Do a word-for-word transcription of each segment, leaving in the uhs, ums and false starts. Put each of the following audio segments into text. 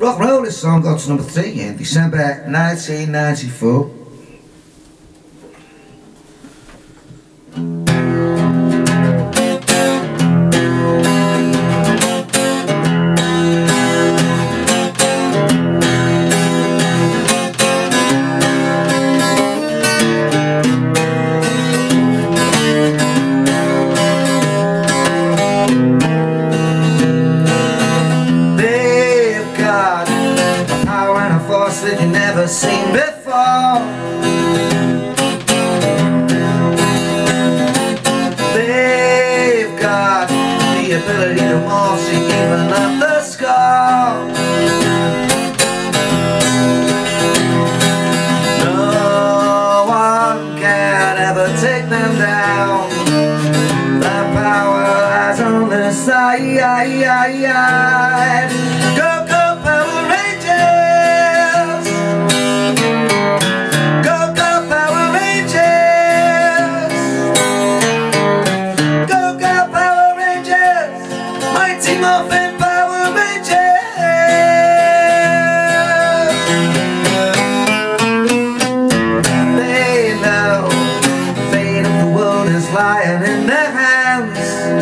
Rock and roll, this song got to number three in December nineteen ninety-four. That you never seen before. They've got the ability to morph, so even up the scar. No one can ever take them down. The power lies on the side. Go, go, Power Rangers! Morph'n Power Rangers. They know the fate of the world is lying in their hands.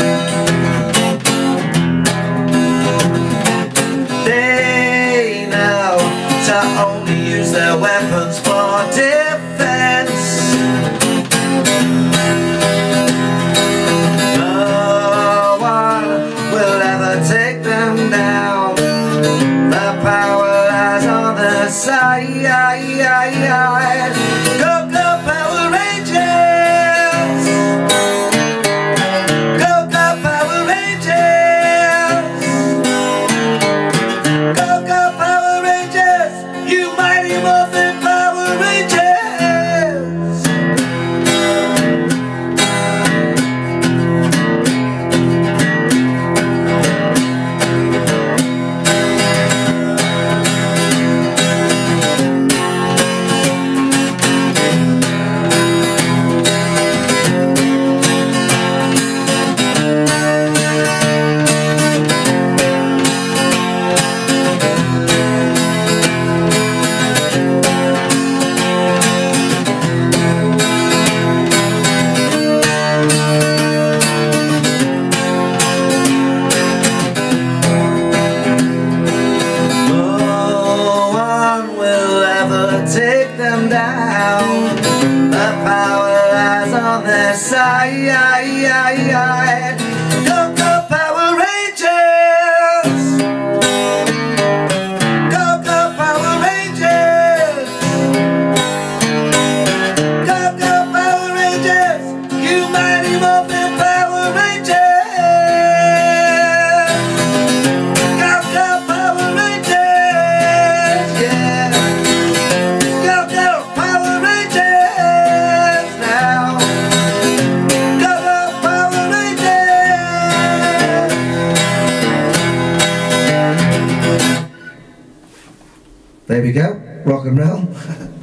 They know to only use their weapons for defense. Take them down. The power lies on the side. Go, go, Power Rangers! Go, go, Power Rangers! Go, go, Power Rangers! You mighty Morph'n Power Rangers! Take them down. The power lies on their side. Go, go, Power Rangers! Go, go, Power Rangers! Go, go, Power Rangers! You mighty Morph'n Power Rangers! Go, go, Power Rangers! Yeah! There we go, rock and roll.